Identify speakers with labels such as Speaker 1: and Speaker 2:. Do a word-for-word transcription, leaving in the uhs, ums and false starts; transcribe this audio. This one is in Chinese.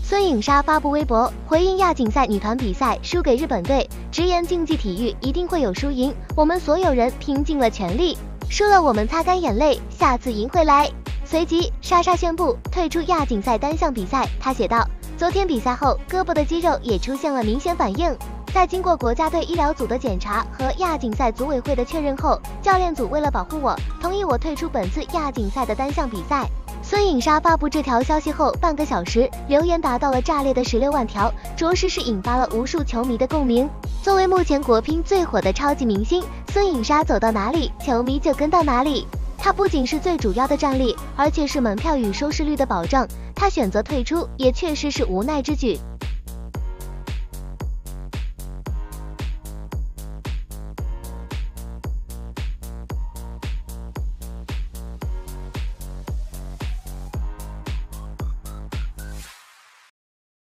Speaker 1: 孙颖莎发布微博回应亚锦赛女团比赛输给日本队，直言竞技体育一定会有输赢，我们所有人拼尽了全力，输了我们擦干眼泪，下次赢回来。随即，莎莎宣布退出亚锦赛单项比赛。她写道：昨天比赛后，胳膊的肌肉也出现了明显反应。在经过国家队医疗组的检查和亚锦赛组委会的确认后，教练组为了保护我，同意我退出本次亚锦赛的单项比赛。孙颖莎发布这条消息后半个小时，留言达到了炸裂的十六万条，着实是引发了无数球迷的共鸣。作为目前国乒最火的超级明星，孙颖莎走到哪里，球迷就跟到哪里。她不仅是最主要的战力，而且是门票与收视率的保障。她选择退出，也确实是无奈之举。